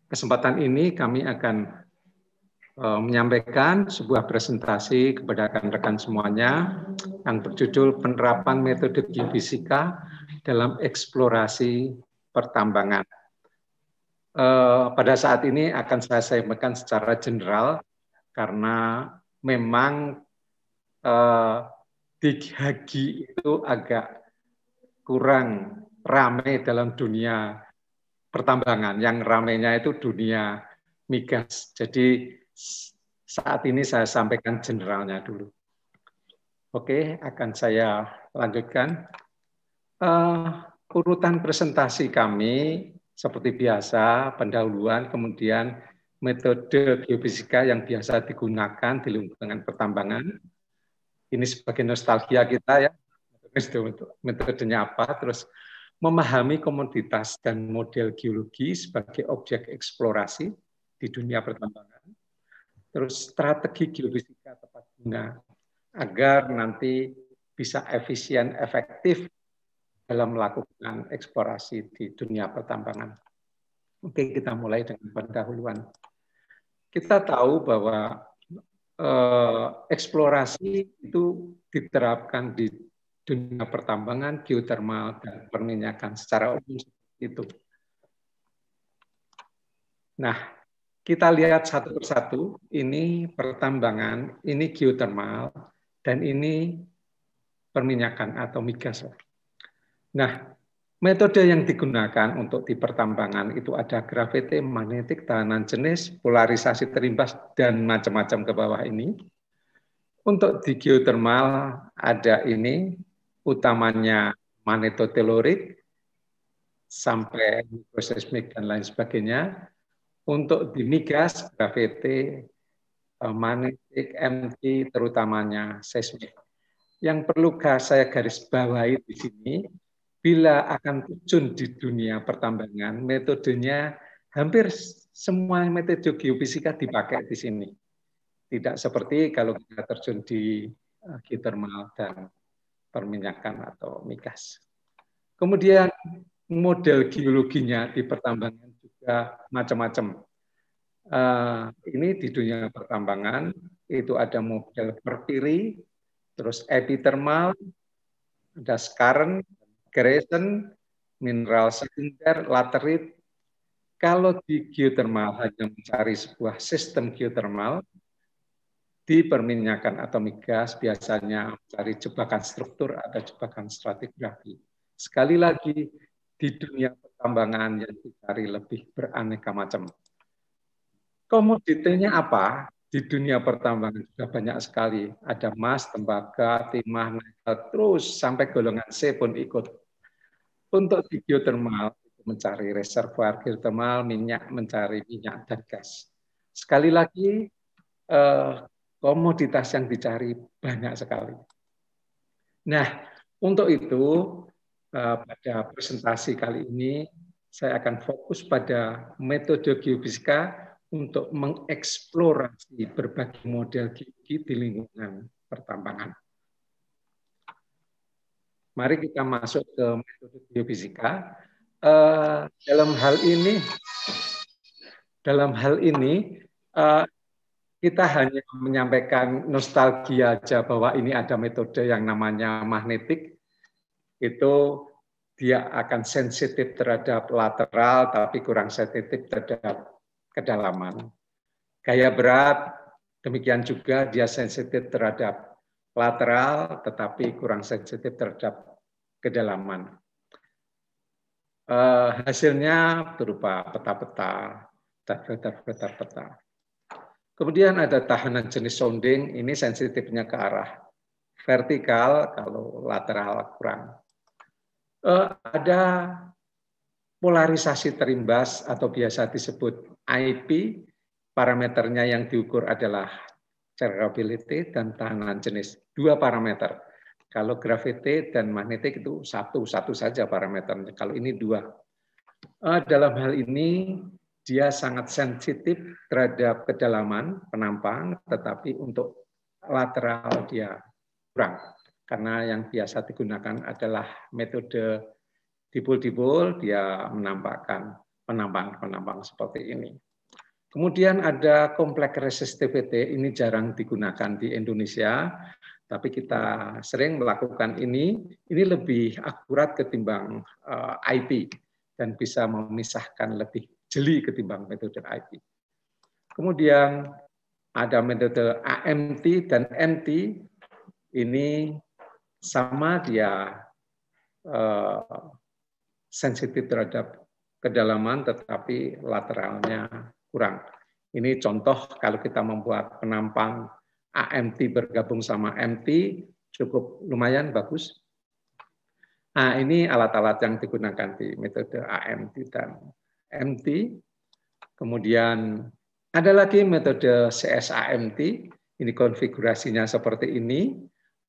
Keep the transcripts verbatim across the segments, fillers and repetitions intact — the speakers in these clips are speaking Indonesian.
kesempatan ini kami akan uh, menyampaikan sebuah presentasi kepada rekan-rekan semuanya yang berjudul Penerapan Metode Geofisika dalam Eksplorasi Pertambangan. Uh, pada saat ini akan saya sampaikan secara general karena memang uh, di H A G I itu agak kurang ramai dalam dunia pertambangan. Yang ramainya itu dunia migas. Jadi saat ini saya sampaikan generalnya dulu. Oke, akan saya lanjutkan. Uh, urutan presentasi kami seperti biasa, pendahuluan, kemudian metode geofisika yang biasa digunakan di lingkungan pertambangan. Ini sebagai nostalgia kita ya, metodenya apa, terus memahami komoditas dan model geologi sebagai objek eksplorasi di dunia pertambangan, terus strategi geofisika tepat guna agar nanti bisa efisien, efektif dalam melakukan eksplorasi di dunia pertambangan. Oke, kita mulai dengan pendahuluan. Kita tahu bahwa eh, eksplorasi itu diterapkan di dunia pertambangan, geotermal, dan perminyakan secara umum itu. Nah, kita lihat satu persatu, ini pertambangan, ini geotermal, dan ini perminyakan atau migas. Nah, metode yang digunakan untuk di pertambangan itu ada graviti, magnetik, tahanan jenis, polarisasi terimbas, dan macam-macam ke bawah ini. Untuk di geotermal ada ini, utamanya magnetotelurik, sampai mikroseismik dan lain sebagainya. Untuk di migas, graviti, magnetik, M T, terutamanya seismik. Yang perlu saya garis bawahi di sini, bila akan terjun di dunia pertambangan, metodenya hampir semua metode geofisika dipakai di sini. Tidak seperti kalau kita terjun di geotermal dan perminyakan atau migas. Kemudian model geologinya di pertambangan juga macam-macam. Uh, ini di dunia pertambangan itu ada model perpiri, terus epithermal, ada skarn, gresen, mineral sekunder, laterit. Kalau di geotermal hanya mencari sebuah sistem geotermal, di perminyakan atau migas biasanya mencari jebakan struktur atau jebakan stratigrafi. Sekali lagi, di dunia pertambangan yang dicari lebih beraneka macam. Komoditinya apa? Di dunia pertambangan sudah banyak sekali. Ada emas, tembaga, timah, nikel, terus sampai golongan C pun ikut. Untuk di geotermal, mencari reservoir geotermal, minyak, mencari minyak dan gas. Sekali lagi, eh, komoditas yang dicari banyak sekali. Nah, untuk itu, eh, pada presentasi kali ini, saya akan fokus pada metode geofisika untuk mengeksplorasi berbagai model geologi di lingkungan pertambangan. Mari kita masuk ke metode geofisika. Uh, dalam hal ini, dalam hal ini uh, kita hanya menyampaikan nostalgia aja bahwa ini ada metode yang namanya magnetik. Itu dia akan sensitif terhadap lateral, tapi kurang sensitif terhadap kedalaman. Gaya berat, demikian juga dia sensitif terhadap lateral, tetapi kurang sensitif terhadap kedalaman. Eh, hasilnya berupa peta-peta, daftar-daftar peta. Kemudian ada tahanan jenis sounding, ini sensitifnya ke arah vertikal, kalau lateral kurang. Eh, ada polarisasi terimbas atau biasa disebut I P, parameternya yang diukur adalah chargeability dan tahanan jenis. Dua parameter. Kalau gravity dan magnetik itu satu, satu saja parameternya. Kalau ini dua. Dalam hal ini dia sangat sensitif terhadap kedalaman penampang, tetapi untuk lateral dia kurang. Karena yang biasa digunakan adalah metode dipol-dipol, dia menampakkan penambang-penambang seperti ini. Kemudian ada kompleks resistivity, ini jarang digunakan di Indonesia, tapi kita sering melakukan ini. Ini lebih akurat ketimbang uh, I P dan bisa memisahkan lebih jeli ketimbang metode I P. Kemudian ada metode A M T dan M T, ini sama dia uh, sensitif terhadap kedalaman, tetapi lateralnya kurang. Ini contoh kalau kita membuat penampang A M T bergabung sama M T, cukup lumayan bagus. Nah, ini alat-alat yang digunakan di metode A M T dan M T. Kemudian ada lagi metode C S A M T, ini konfigurasinya seperti ini,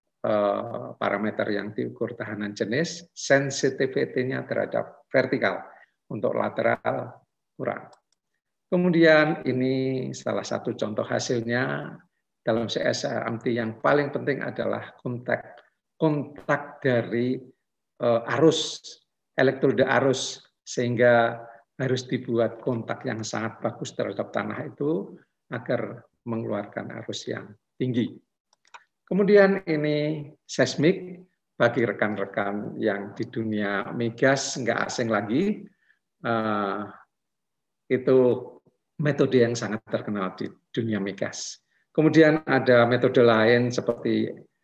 parameter yang diukur tahanan jenis, sensitivity-nya terhadap vertikal, untuk lateral kurang. Kemudian ini salah satu contoh hasilnya dalam C S A M T yang paling penting adalah kontak kontak dari uh, arus, elektroda arus, sehingga harus dibuat kontak yang sangat bagus terhadap tanah itu agar mengeluarkan arus yang tinggi. Kemudian ini seismik, bagi rekan-rekan yang di dunia migas nggak asing lagi, uh, itu metode yang sangat terkenal di dunia migas. Kemudian ada metode lain seperti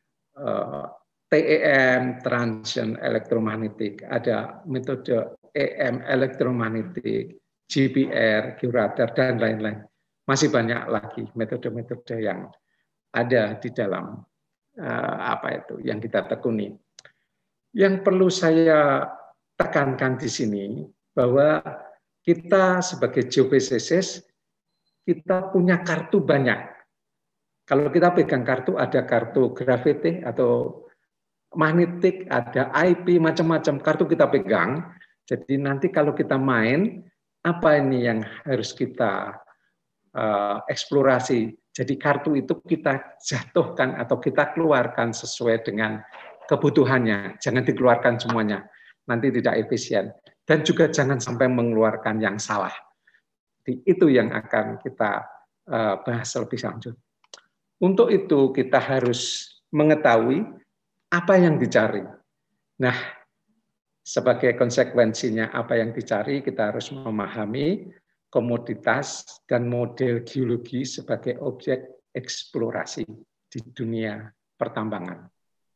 uh, T E M, transient elektromagnetik, ada metode E M elektromagnetik, G P R, georadar, dan lain-lain. Masih banyak lagi metode-metode yang ada di dalam uh, apa itu yang kita tekuni. Yang perlu saya tekankan di sini bahwa kita sebagai geofisikalis, kita punya kartu banyak. Kalau kita pegang kartu, ada kartu graviti atau magnetik, ada I P, macam-macam kartu kita pegang. Jadi nanti kalau kita main, apa ini yang harus kita uh, eksplorasi. Jadi kartu itu kita jatuhkan atau kita keluarkan sesuai dengan kebutuhannya. Jangan dikeluarkan semuanya, nanti tidak efisien. Dan juga jangan sampai mengeluarkan yang salah. Jadi itu yang akan kita uh, bahas lebih lanjut. Untuk itu kita harus mengetahui apa yang dicari. Nah, sebagai konsekuensinya apa yang dicari, kita harus memahami komoditas dan model geologi sebagai objek eksplorasi di dunia pertambangan.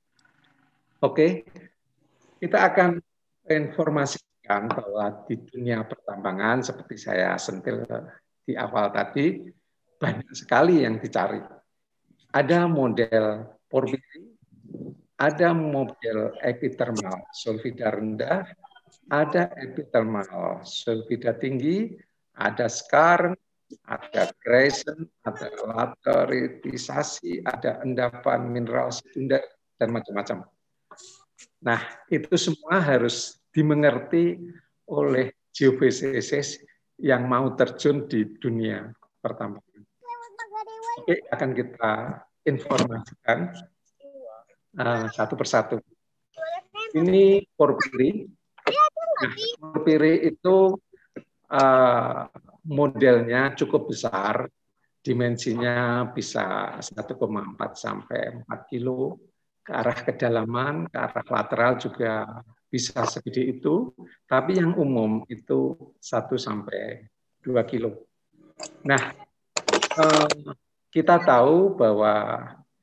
Oke, kita akan informasikan bahwa di dunia pertambangan, seperti saya sentil di awal tadi, banyak sekali yang dicari. Ada model porfiri, ada model epithermal sulfida rendah, ada epithermal sulfida tinggi, ada skarn, ada grayson, ada lateritisasi, ada endapan mineral sekunder, dan macam-macam. Nah, itu semua harus dimengerti oleh geofisikalis yang mau terjun di dunia pertambangan. Oke, akan kita informasikan uh, satu persatu. Ini porfiri. Nah, porfiri itu uh, modelnya cukup besar, dimensinya bisa satu koma empat sampai empat kilo, ke arah kedalaman, ke arah lateral juga bisa segede itu, tapi yang umum itu satu sampai dua kilo. Nah, uh, kita tahu bahwa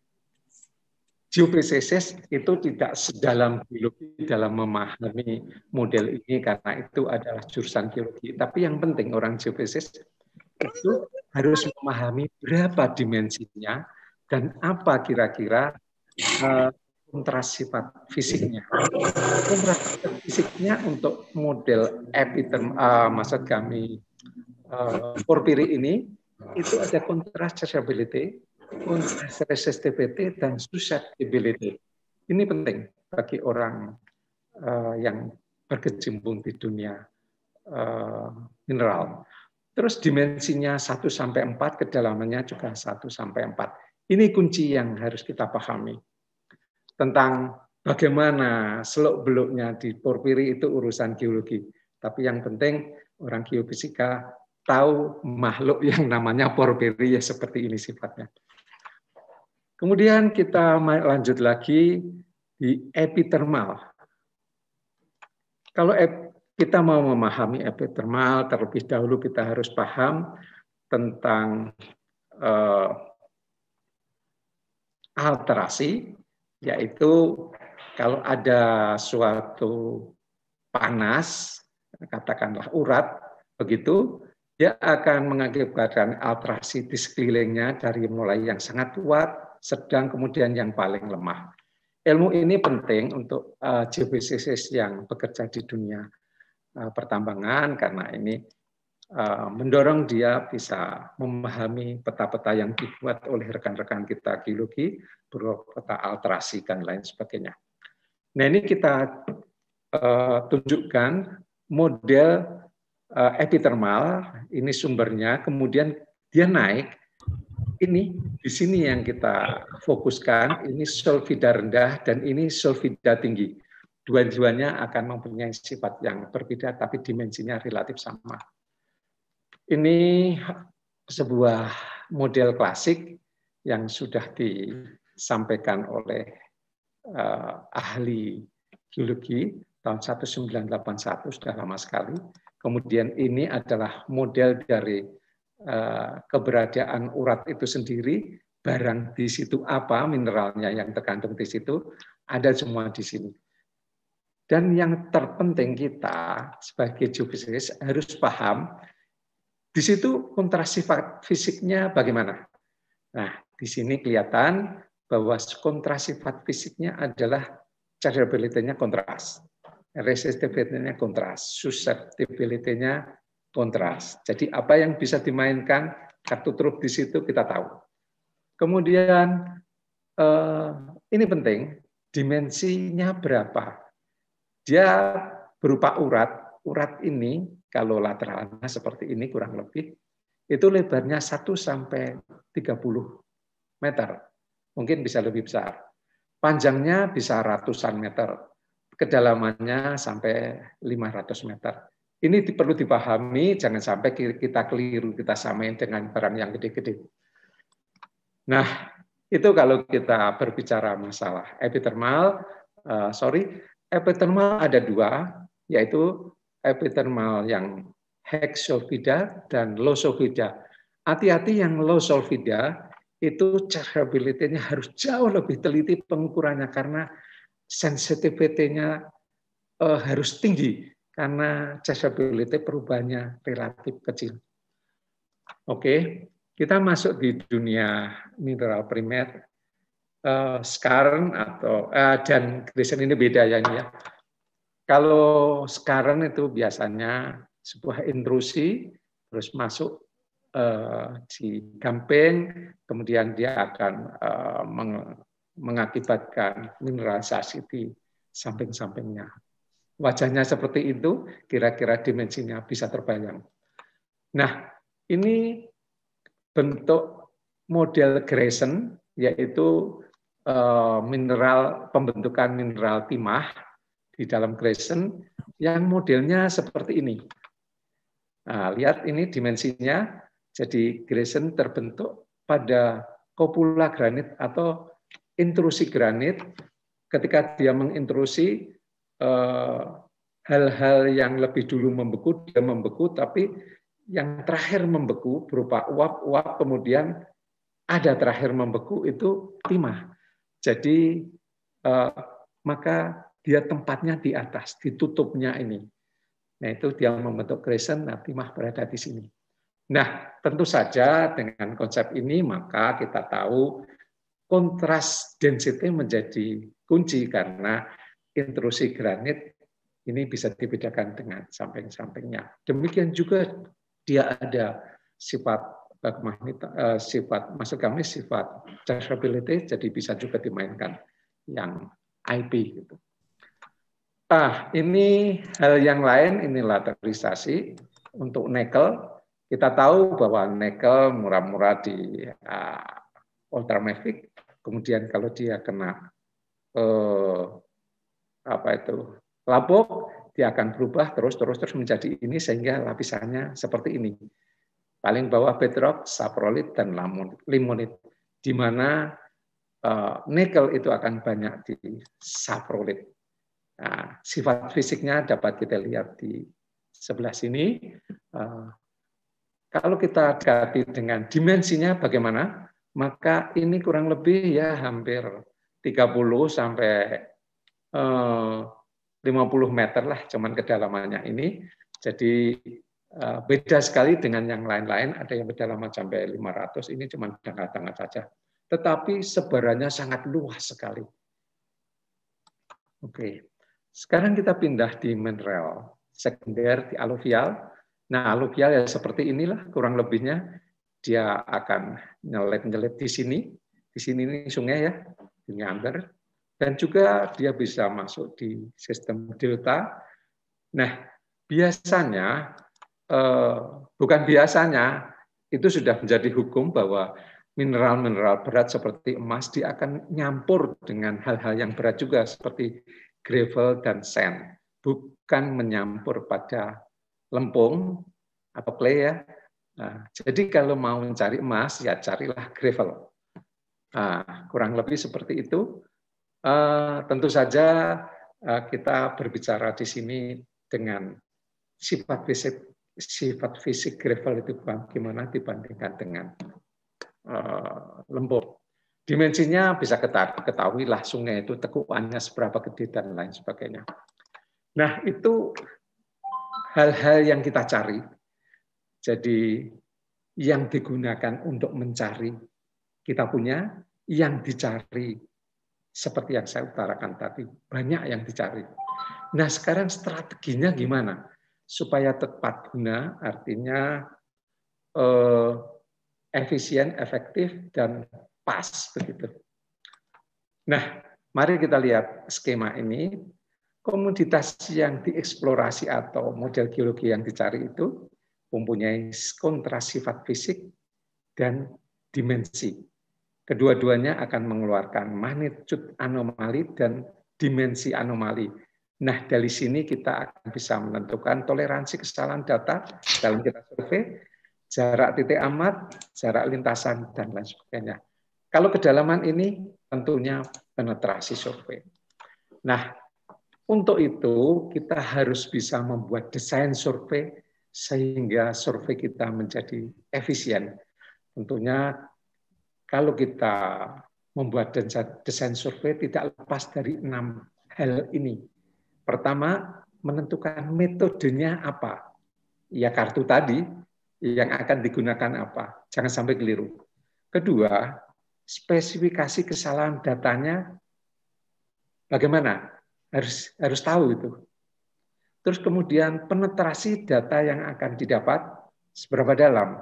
geofisikalis itu tidak sedalam geologi dalam memahami model ini karena itu adalah jurusan geologi. Tapi yang penting orang geofisikalis itu harus memahami berapa dimensinya dan apa kira-kira uh, kontras sifat fisiknya. Kontras sifat fisiknya untuk model epithermal, uh, maksud kami uh, porfiri ini, itu ada kontras traceability, kontras resistivity, dan susceptibility. Ini penting bagi orang uh, yang berkecimpung di dunia uh, mineral. Terus dimensinya satu sampai empat, kedalamannya juga satu sampai empat. Ini kunci yang harus kita pahami. Tentang bagaimana seluk-beluknya di porfiri itu urusan geologi. Tapi yang penting orang geofisika tahu makhluk yang namanya porfiri ya seperti ini sifatnya. Kemudian kita lanjut lagi di epithermal. Kalau kita mau memahami epithermal, terlebih dahulu kita harus paham tentang eh, alterasi, yaitu kalau ada suatu panas, katakanlah urat, begitu, dia akan mengakibatkan alterasi di sekelilingnya dari mulai yang sangat kuat, sedang, kemudian yang paling lemah. Ilmu ini penting untuk uh, geofisikalis yang bekerja di dunia uh, pertambangan, karena ini uh, mendorong dia bisa memahami peta-peta yang dibuat oleh rekan-rekan kita geologi, berupa peta alterasi dan lain sebagainya. Nah, ini kita uh, tunjukkan model uh, epithermal, ini sumbernya, kemudian dia naik. Ini di sini yang kita fokuskan, ini sulfida rendah dan ini sulfida tinggi. Dua-duanya akan mempunyai sifat yang berbeda, tapi dimensinya relatif sama. Ini sebuah model klasik yang sudah disampaikan oleh uh, ahli geologi tahun seribu sembilan ratus delapan puluh satu, sudah lama sekali. Kemudian ini adalah model dari uh, keberadaan urat itu sendiri, barang di situ apa, mineralnya yang terkandung di situ, ada semua di sini. Dan yang terpenting kita sebagai geofisikalis harus paham, di situ kontrasi fisiknya bagaimana. Nah, di sini kelihatan bahwa kontrasi fisiknya adalah chargeability-nya kontras, resistivity-nya kontras, susceptibility-nya kontras. Jadi apa yang bisa dimainkan kartu truf di situ kita tahu. Kemudian eh, ini penting, dimensinya berapa? Dia berupa urat. Urat ini kalau lateralnya seperti ini kurang lebih itu lebarnya satu sampai tiga puluh meter. Mungkin bisa lebih besar. Panjangnya bisa ratusan meter. Kedalamannya sampai lima ratus meter. Ini perlu dipahami, jangan sampai kita keliru, kita samain dengan barang yang gede-gede. Nah, itu kalau kita berbicara masalah epithermal, uh, sorry, epithermal ada dua, yaitu epithermal yang high sulfida dan low sulfida. Hati-hati yang low sulfida, itu chargeability-nya harus jauh lebih teliti pengukurannya, karena sensitivity-nya uh, harus tinggi, karena chargeability perubahannya relatif kecil. Oke, kita masuk di dunia mineral primer. Uh, skarn atau uh, dan gresen ini beda ya ini ya. Kalau skarn itu biasanya sebuah intrusi, terus masuk uh, di gamping, kemudian dia akan uh, meng mengakibatkan mineralisasi di samping-sampingnya. Wajahnya seperti itu, kira-kira dimensinya bisa terbayang. Nah, ini bentuk model gresen, yaitu uh, mineral pembentukan mineral timah di dalam gresen yang modelnya seperti ini. Nah, lihat ini dimensinya. Jadi gresen terbentuk pada kopula granit atau intrusi granit. Ketika dia mengintrusi hal-hal uh, yang lebih dulu membeku, dia membeku, tapi yang terakhir membeku berupa uap-uap, kemudian ada terakhir membeku itu timah. Jadi eh, maka dia tempatnya di atas, ditutupnya ini. Nah itu dia membentuk gresen, nah timah berada di sini. Nah tentu saja dengan konsep ini maka kita tahu kontras density menjadi kunci, karena intrusi granit ini bisa dibedakan dengan samping-sampingnya. Demikian juga dia ada sifat magnetar, sifat maksud kami sifat chargeability, jadi bisa juga dimainkan yang I P gitu. Ah, ini hal yang lain, ini laterisasi untuk nikel. Kita tahu bahwa nikel murah-murah di uh, ultramafic, kemudian kalau dia kena uh, apa itu labok, dia akan berubah terus terus terus menjadi ini sehingga lapisannya seperti ini. Paling bawah bedrock, saprolit dan limonit, di mana uh, nikel itu akan banyak di saprolit. Nah, sifat fisiknya dapat kita lihat di sebelah sini. Uh, kalau kita dekati dengan dimensinya bagaimana, maka ini kurang lebih ya hampir tiga puluh sampai uh, lima puluh meter lah cuman kedalamannya ini. Jadi beda sekali dengan yang lain-lain, ada yang kedalaman sampai lima ratus, ini cuma tengah-tengah saja. Tetapi sebarannya sangat luas sekali. Oke. Sekarang kita pindah di mineral sekunder di aluvial. Nah, aluvial ya seperti inilah kurang lebihnya. Dia akan nyelet-nyelet di sini. Di sini ini sungai ya, di Neander. Dan juga dia bisa masuk di sistem delta. Nah, biasanya, eh, bukan biasanya, itu sudah menjadi hukum bahwa mineral-mineral berat seperti emas dia akan nyampur dengan hal-hal yang berat juga seperti gravel dan sand. Bukan menyampur pada lempung atau clay ya. Nah, jadi kalau mau mencari emas, ya carilah gravel. Nah, kurang lebih seperti itu. Uh, tentu saja uh, kita berbicara di sini dengan sifat fisik sifat fisik gravel itu bagaimana dibandingkan dengan uh, lempung. Dimensinya bisa ketahui lah sungai itu tekukannya seberapa gede dan lain sebagainya. Nah, itu hal-hal yang kita cari. Jadi yang digunakan untuk mencari kita punya, yang dicari seperti yang saya utarakan tadi, banyak yang dicari. Nah, sekarang strateginya gimana? Supaya tepat guna, artinya eh, efisien, efektif, dan pas. Begitu. Nah, mari kita lihat skema ini. Komoditas yang dieksplorasi atau model geologi yang dicari itu mempunyai kontrasifat fisik dan dimensi. Kedua-duanya akan mengeluarkan magnitude anomali dan dimensi anomali. Nah, dari sini kita akan bisa menentukan toleransi kesalahan data dalam kita survei, jarak titik amat, jarak lintasan, dan lain sebagainya. Kalau kedalaman ini tentunya penetrasi survei. Nah, untuk itu kita harus bisa membuat desain survei sehingga survei kita menjadi efisien. Tentunya kalau kita membuat desain survei tidak lepas dari enam hal ini. Pertama, menentukan metodenya apa. Ya kartu tadi yang akan digunakan apa. Jangan sampai keliru. Kedua, spesifikasi kesalahan datanya bagaimana? Harus harus tahu itu. Terus kemudian penetrasi data yang akan didapat seberapa dalam.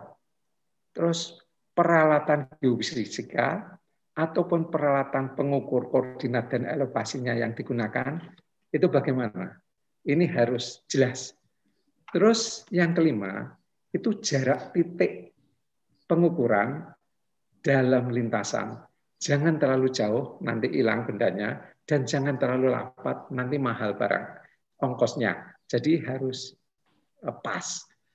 Terus peralatan geofisika ataupun peralatan pengukur koordinat dan elevasinya yang digunakan, itu bagaimana? Ini harus jelas. Terus yang kelima, itu jarak titik pengukuran dalam lintasan. Jangan terlalu jauh, nanti hilang bendanya, dan jangan terlalu rapat, nanti mahal barang ongkosnya. Jadi harus pas.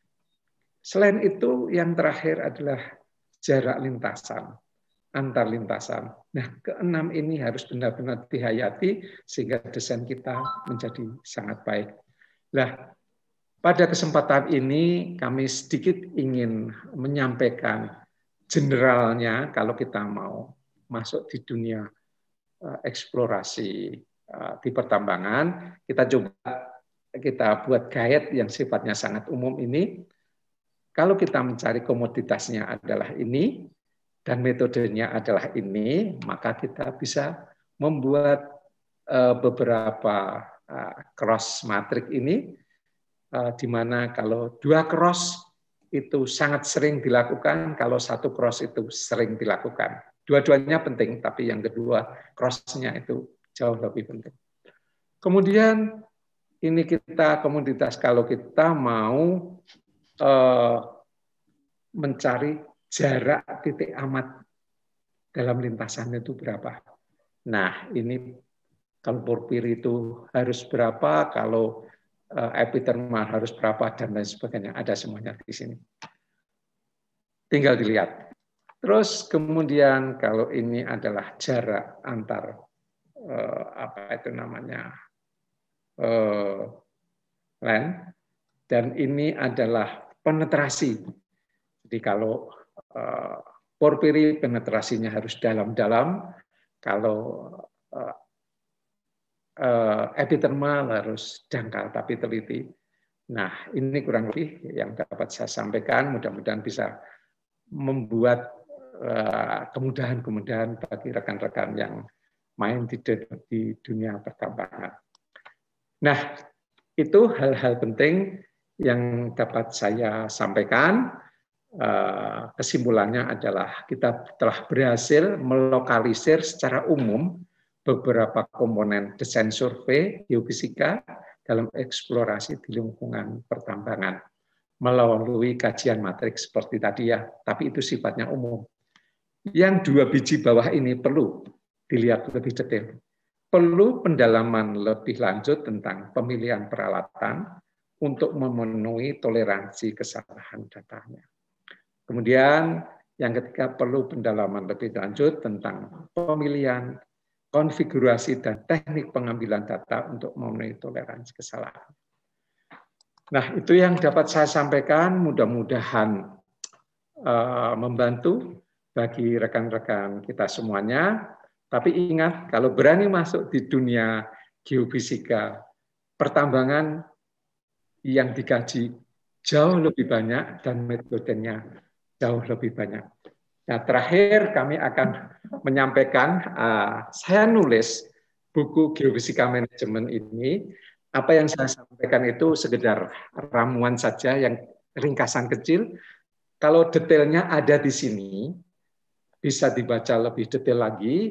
Selain itu, yang terakhir adalah jarak lintasan, antar lintasan. Nah, keenam ini harus benar-benar dihayati sehingga desain kita menjadi sangat baik. Nah, pada kesempatan ini kami sedikit ingin menyampaikan generalnya kalau kita mau masuk di dunia eksplorasi di pertambangan, kita coba kita buat guide yang sifatnya sangat umum ini. Kalau kita mencari komoditasnya adalah ini, dan metodenya adalah ini, maka kita bisa membuat beberapa cross matrix ini, di mana kalau dua cross itu sangat sering dilakukan, kalau satu cross itu sering dilakukan. Dua-duanya penting, tapi yang kedua cross-nya itu jauh lebih penting. Kemudian ini kita komoditas kalau kita mau eh, mencari jarak titik amat dalam lintasan itu berapa. Nah, ini kalau porfir itu harus berapa, kalau epitermal harus berapa, dan lain sebagainya. Ada semuanya di sini. Tinggal dilihat. Terus kemudian kalau ini adalah jarak antar eh, apa itu namanya eh, land, dan ini adalah penetrasi. Jadi kalau eh, porfiri penetrasinya harus dalam-dalam, kalau eh, eh, epitermal harus dangkal tapi teliti. Nah, ini kurang lebih yang dapat saya sampaikan. Mudah-mudahan bisa membuat kemudahan-kemudahan bagi rekan-rekan yang main di, di dunia pertambangan. Nah, itu hal-hal penting yang dapat saya sampaikan. Kesimpulannya adalah kita telah berhasil melokalisir secara umum beberapa komponen desain survei geofisika dalam eksplorasi di lingkungan pertambangan melalui kajian matriks seperti tadi ya, tapi itu sifatnya umum. Yang dua biji bawah ini perlu dilihat lebih detail. Perlu pendalaman lebih lanjut tentang pemilihan peralatan untuk memenuhi toleransi kesalahan datanya. Kemudian yang ketiga perlu pendalaman lebih lanjut tentang pemilihan, konfigurasi, dan teknik pengambilan data untuk memenuhi toleransi kesalahan. Nah, itu yang dapat saya sampaikan, mudah-mudahan uh, membantu bagi rekan-rekan kita semuanya. Tapi ingat, kalau berani masuk di dunia geofisika, pertambangan yang dikaji jauh lebih banyak dan metodenya jauh lebih banyak. Nah, terakhir kami akan menyampaikan, uh, saya nulis buku Geofisika Manajemen ini, apa yang saya sampaikan itu sekedar ramuan saja yang ringkasan kecil. Kalau detailnya ada di sini, bisa dibaca lebih detail lagi.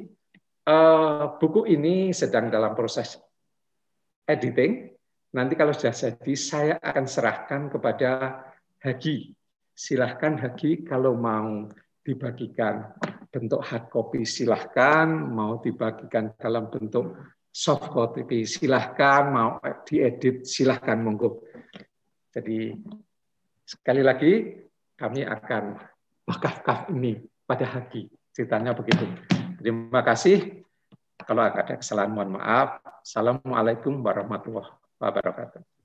Uh, buku ini sedang dalam proses editing. Nanti kalau sudah jadi, saya akan serahkan kepada Hagi. Silahkan Hagi kalau mau dibagikan bentuk hard copy, silahkan. Mau dibagikan dalam bentuk soft copy, silahkan. Mau diedit, silahkan, monggo. Jadi sekali lagi, kami akan wakafkan ini pada Hagi. Ceritanya begitu. Terima kasih. Kalau ada kesalahan, mohon maaf. Assalamualaikum warahmatullahi wabarakatuh.